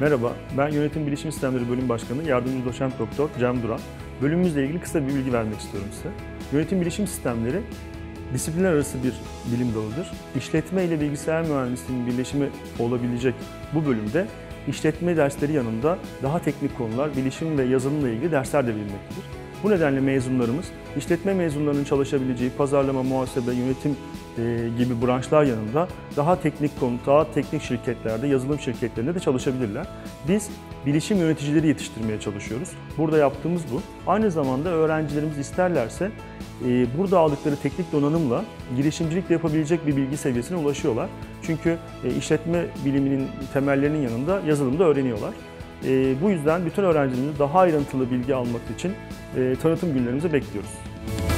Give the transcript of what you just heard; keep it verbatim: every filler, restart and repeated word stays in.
Merhaba, ben Yönetim Bilişim Sistemleri Bölüm Başkanı Yardımcı Doçent Doktor Cem Duran. Bölümümüzle ilgili kısa bir bilgi vermek istiyorum size. Yönetim Bilişim Sistemleri disiplinler arası bir bilim dalıdır. İşletme ile bilgisayar mühendisliğinin birleşimi olabilecek bu bölümde işletme dersleri yanında daha teknik konular, bilişim ve yazılımla ilgili dersler de verilmektedir. Bu nedenle mezunlarımız işletme mezunlarının çalışabileceği pazarlama, muhasebe, yönetim e, gibi branşlar yanında daha teknik konu, daha teknik şirketlerde, yazılım şirketlerinde de çalışabilirler. Biz bilişim yöneticileri yetiştirmeye çalışıyoruz. Burada yaptığımız bu. Aynı zamanda öğrencilerimiz isterlerse e, burada aldıkları teknik donanımla girişimcilikle yapabilecek bir bilgi seviyesine ulaşıyorlar. Çünkü e, işletme biliminin temellerinin yanında yazılımı da öğreniyorlar. E, bu yüzden bütün öğrencilerimizi daha ayrıntılı bilgi almak için e, tanıtım günlerimizi bekliyoruz.